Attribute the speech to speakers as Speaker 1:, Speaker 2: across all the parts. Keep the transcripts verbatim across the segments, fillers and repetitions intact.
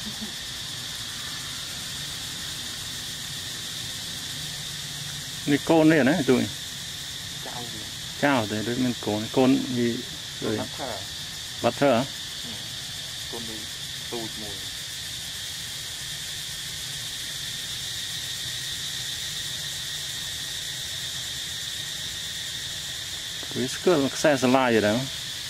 Speaker 1: นี่โกนเนี่ยนะจุย
Speaker 2: เจ้า
Speaker 1: เจ้าแต่ด้วยมันโกนโกนมีเลย
Speaker 2: บัตเตอร์
Speaker 1: บัตเตอร์
Speaker 2: คนดูตูดมวย
Speaker 1: วิสเกอร์แซ่สลายอยู่แล้ว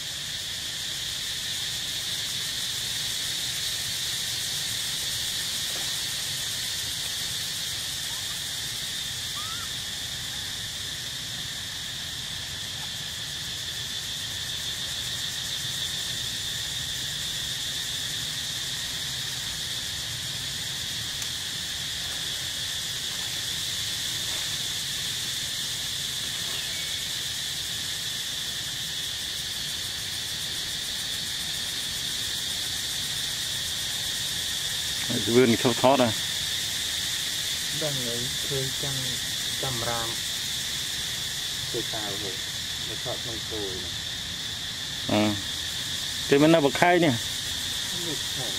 Speaker 1: วืนเขาทอดอ่ะ
Speaker 2: ดังเลยเคยจำจำรามเคยตายเลยไม่ชอบไม่โตเลย
Speaker 1: อ่าแต่มันน่าบักไข่เนี่ย
Speaker 2: ไม่ใช่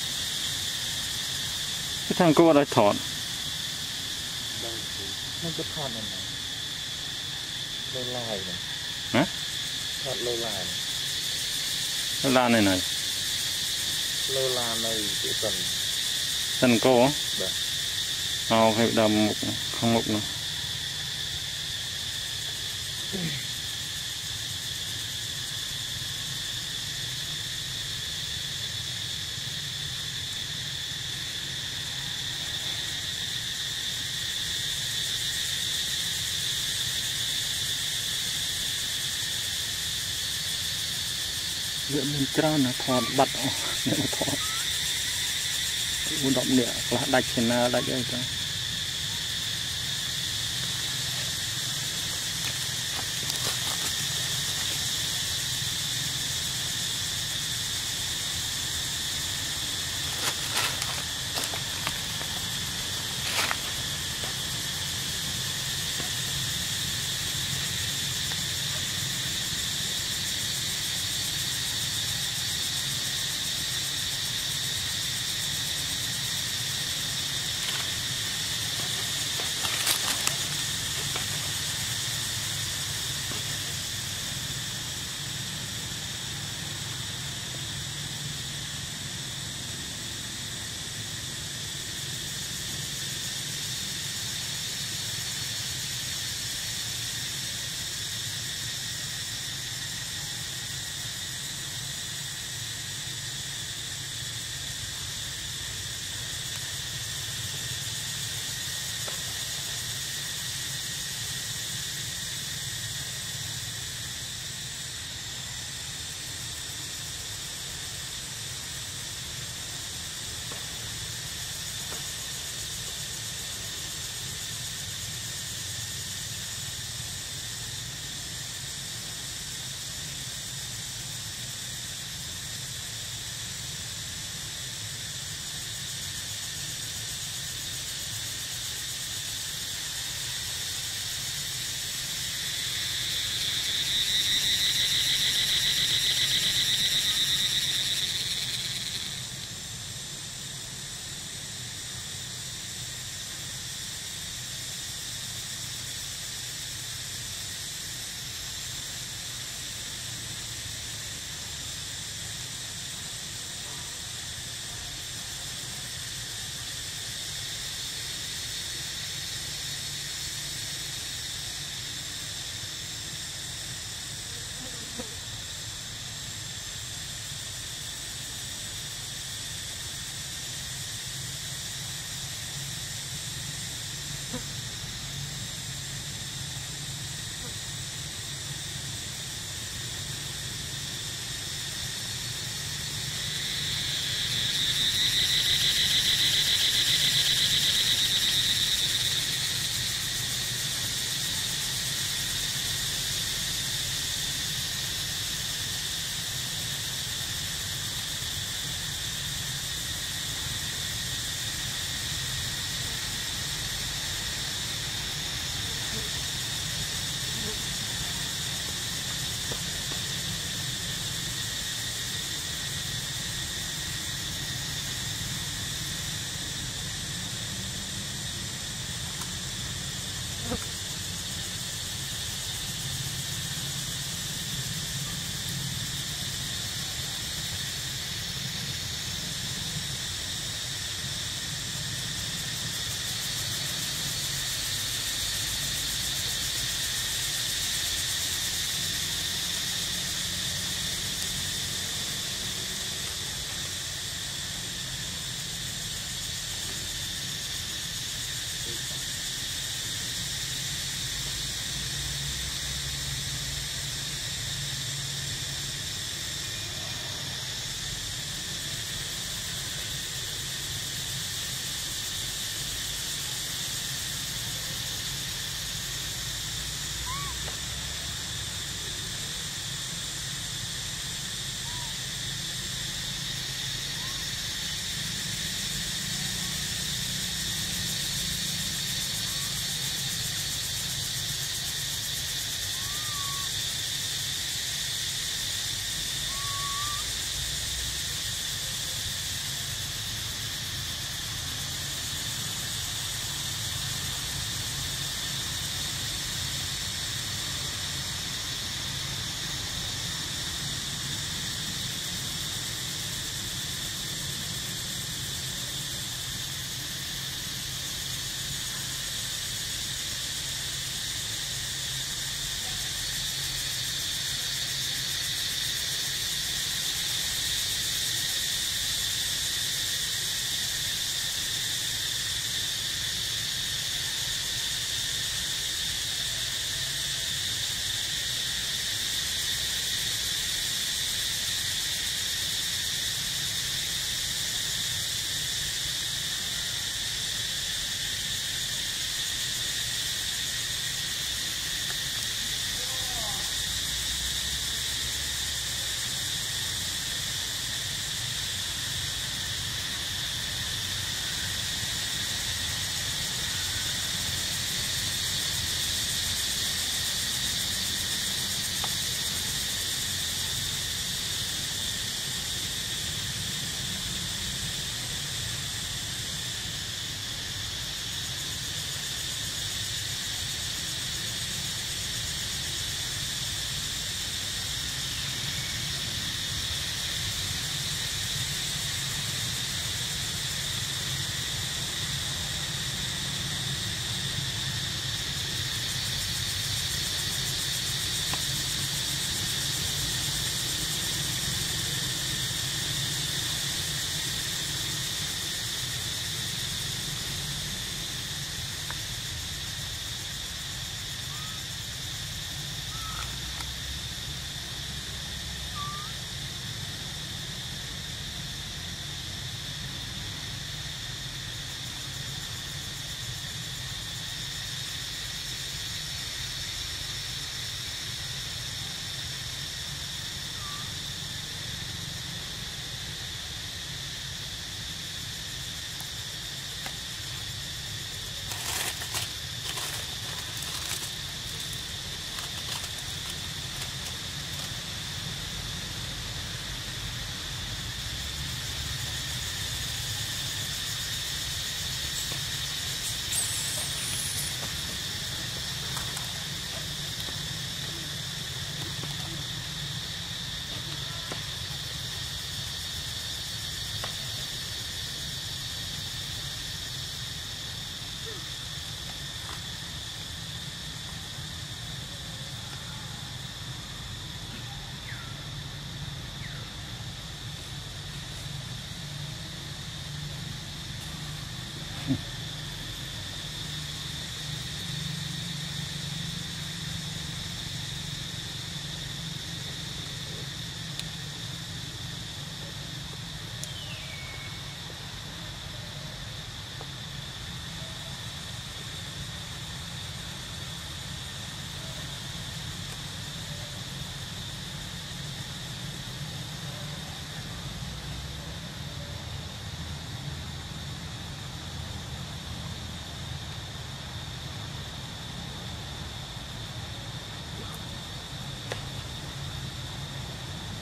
Speaker 1: ที่ทางก็ว่าได้ถอด
Speaker 2: ดังคือมันจะทอดยังไงลอยลายเลย
Speaker 1: ฮะ
Speaker 2: ทอดลอยลาย
Speaker 1: ลานไหน
Speaker 2: ลอยลายในตัวตน
Speaker 1: ท่านก็เอาให้ดำหมกข้างหมกเนาะเรื่องมันจ้านะถอดบัตรออกเนี่ยมาถอดบุญดอกเนี่ยกระดักชนะดักยังไง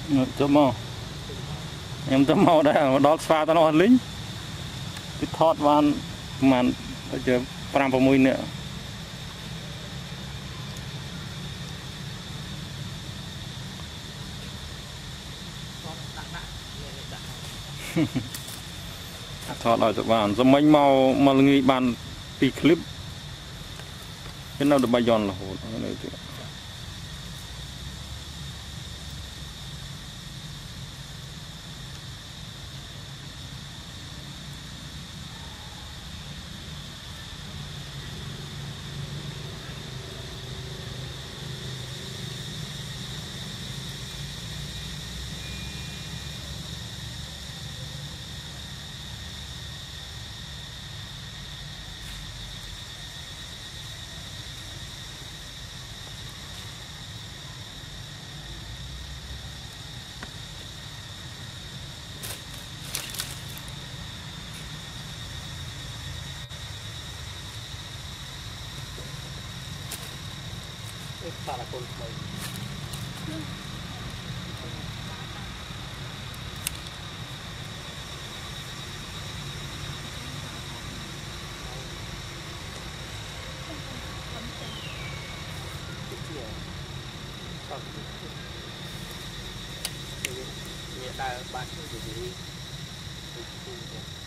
Speaker 1: chấm màu em chấm màu đây đó pha tao nó lính cái thọt van màn bây giờ pram vào mùi nữa thọt ở chỗ bàn giống mấy màu mà người bàn pi clip cái nào được bay giòn là hồ này chứ
Speaker 2: bà là con mày Hãy subscribe cho kênh Ghiền Mì Gõ để không bỏ lỡ những video hấp dẫn